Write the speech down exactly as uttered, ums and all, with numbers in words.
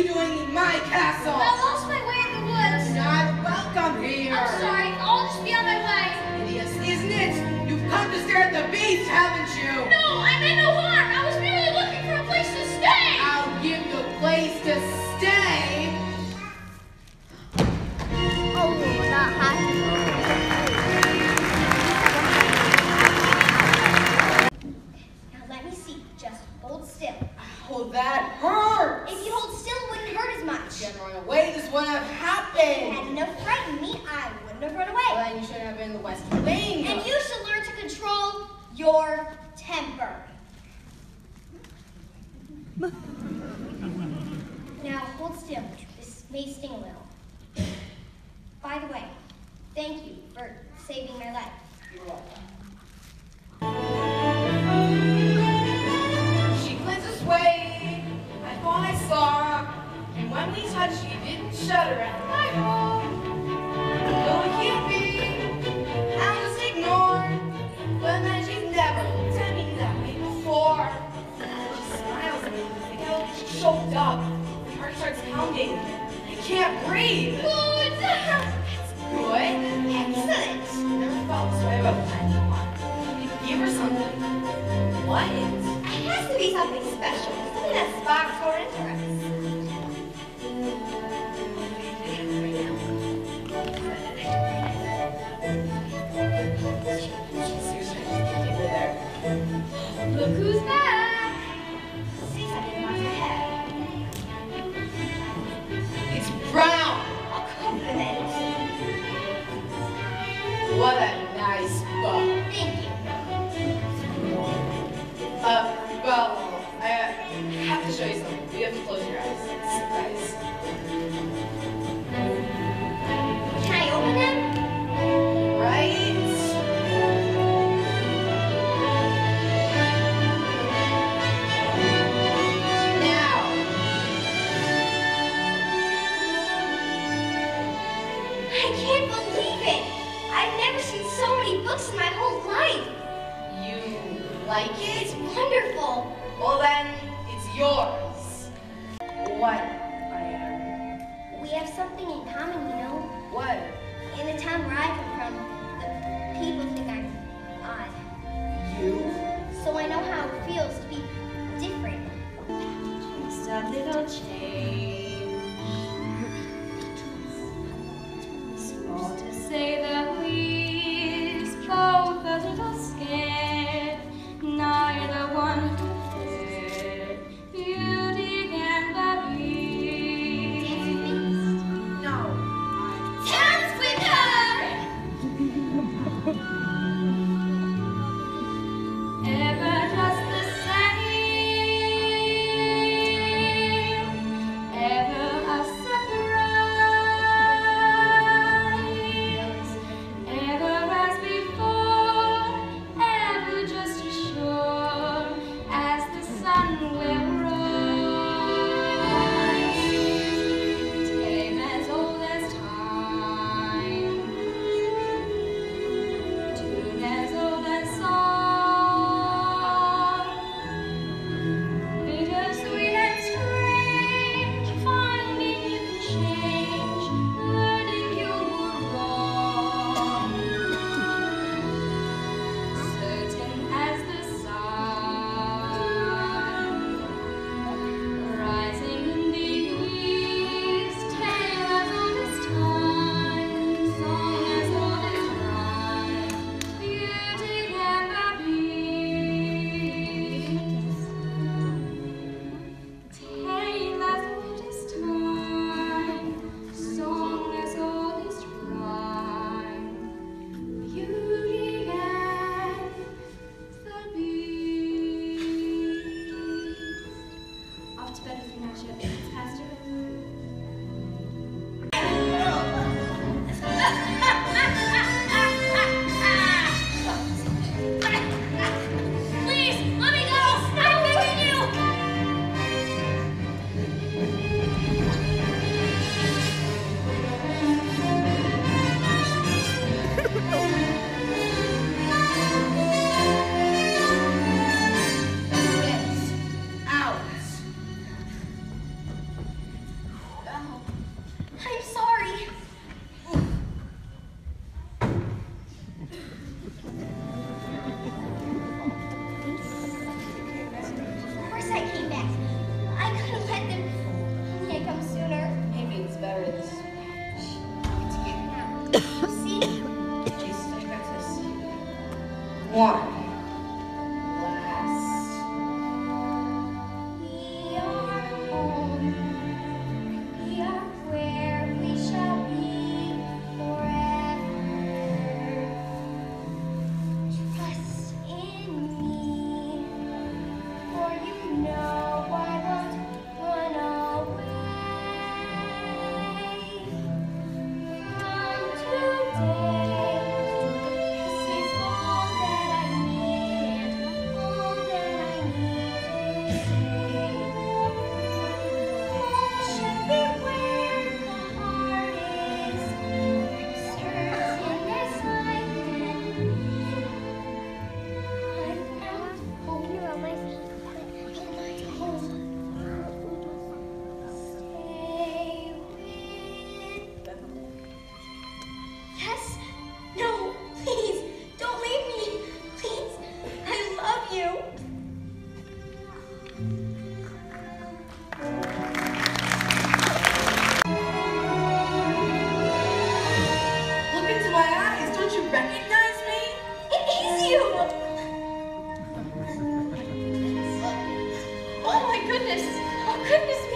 you doing in my castle? I lost my way in the woods. Not welcome here. I'm sorry. I'll just be on my way. Hideous, isn't it? You've come to stare at the beast, haven't you? No, I meant no harm. I was merely looking for a place to stay. I'll give you a place to stay. Oh, not hot. Now let me see. Just hold still. Oh, that hurts. If you hold still, it wouldn't hurt as much. If you hadn't run away, this wouldn't have If you happened. hadn't have frightened me, I wouldn't have run away. Well, then you shouldn't have been in the West Wing. And you should learn to control your temper. Now hold still. This may sting a little. By the way, thank you for saving my life. You're welcome. She cleanses way. I thought I saw. And when we touched, she didn't shudder at the Bible. No, it can't be. I'll just ignore. But then she's never looked at me that way before. She smiles at me. I get all choked up. My heart starts pounding. I can't breathe. Good! Good. Excellent! Never felt this way about anyone. Give her something. What? It has to be something special. Something that sparks her interest. Look who's back! See something on your head. It's brown. A compliment. What a nice bow. Thank you. Uh, well, I uh, have to show you something. You have to close your eyes. Surprise. Can I open them? Right? Now. I can't believe it! I've never seen so many books in my whole life. You like It's it? wonderful. Well then, it's yours. What, I am? We have something in common, you know. What? In the town where I come from, the people think I'm odd. You? So I know how it feels to be different. Just a little change. Small to say the least, both a little scared. Neither one prepared. Beauty and the Beast. No. Dance with her! Ever just the same. course I came back. I couldn't let them can't come sooner. Maybe it's better this way. See? Please think about this. One. Last. We are home. We are where we shall be forever. Trust in me, for you know I won't run away from today. This is all that I need and all that I need to say. Home should be where the heart is, certain as I can be. I found home in my home. Stay with me. Yes? No, please, don't leave me. Please, I love you. Look into my eyes. Don't you recognize me? It is you. Oh my goodness. Oh goodness